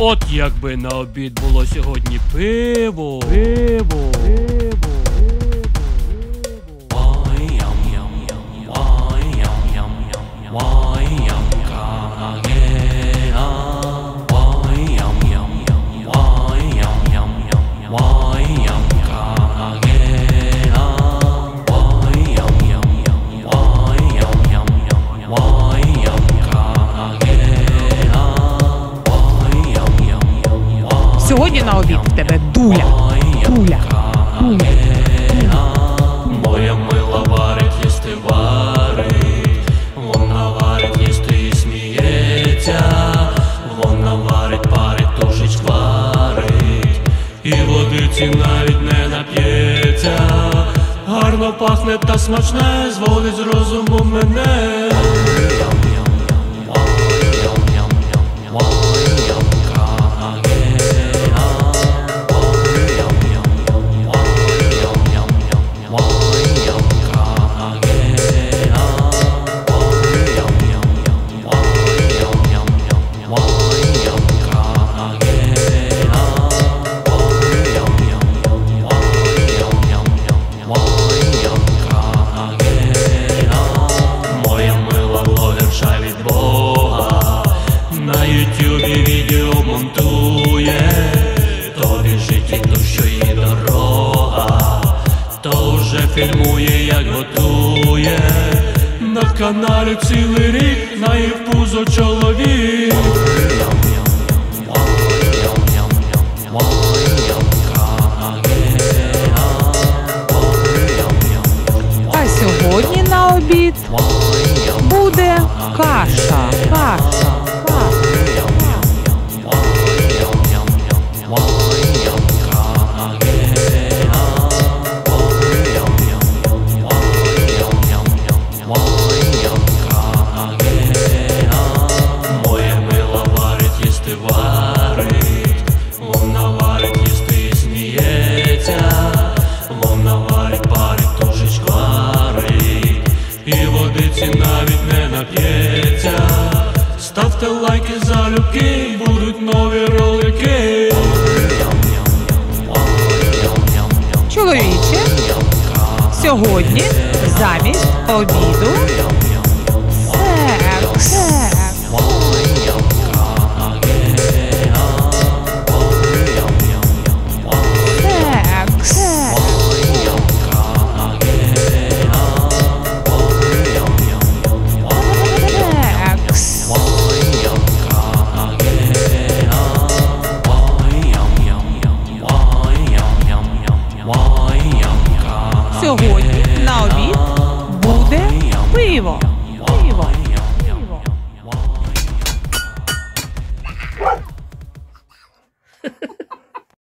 От якби на обід було сьогодні пиво. Сьогодні на обід в тебе дуля. Моя мила варить, їсти варить. Вона варить, їсти і сміється. Вона варить, парить, тушить, варить. І водиці навіть не нап'ється. Гарно пахне та смачне, зводить з розуму мене. На ютюбі відео монтує, то біжить і то, що їй дорога, то вже фільмує, як готує. На каналі цілий рік, на її пузо чоловік. А сьогодні на обід буде каша. Моя мила варить, їсти варить. Вона варить, їсти і сміється. Вона варить, парить, тушить, варить. І водиці навіть не нап'ється. Ставте лайки, залюбки, будуть нові ролики. Чоловіче, сьогодні замість обіду секс. Сьогодні на обід буде пиво.